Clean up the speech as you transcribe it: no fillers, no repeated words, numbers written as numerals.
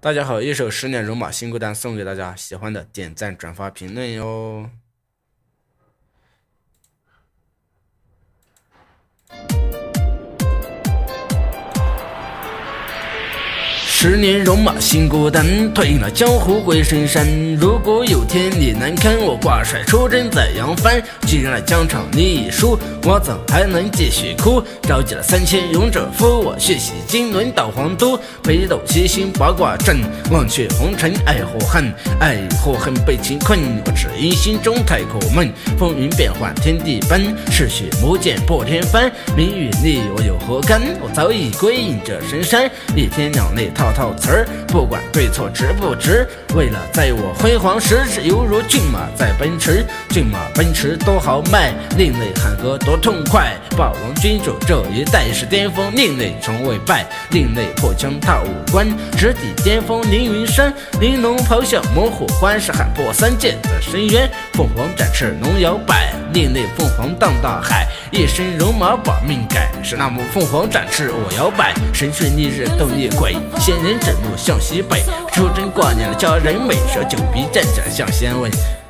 大家好，一首10年戎马新歌单送给大家，喜欢的点赞、转发、评论哟。10年戎马新歌单，退了江湖归深山。如果有天你难堪，我挂帅出征在扬帆。既然来疆场你已输，我怎还能继续哭？召集了3000勇者夫，我血洗金轮到皇都。北斗七星八卦阵，忘却红尘爱或恨，爱或恨被情困。我只因心中太苦闷，风云变幻天地奔，嗜血魔剑破天翻。名与利我有何干？我早已归隐这深山，一天两泪套词儿，不管对错值不值，为了在我辉煌时，犹如骏马在奔驰，骏马奔驰多豪迈，另类喊和多痛快。霸王君主这一代是巅峰，另类从未败，另类破枪踏五关，直抵巅峰凌云山。玲珑咆哮猛虎欢，是喊破3剑在深渊。凤凰展翅龙摇摆，另类凤凰荡大海，一身戎马把命改。是那么凤凰展翅我摇摆，神睡逆日斗逆鬼，仙人指路向西北，出征挂念的家人美，蛇9鼻战甲向先问。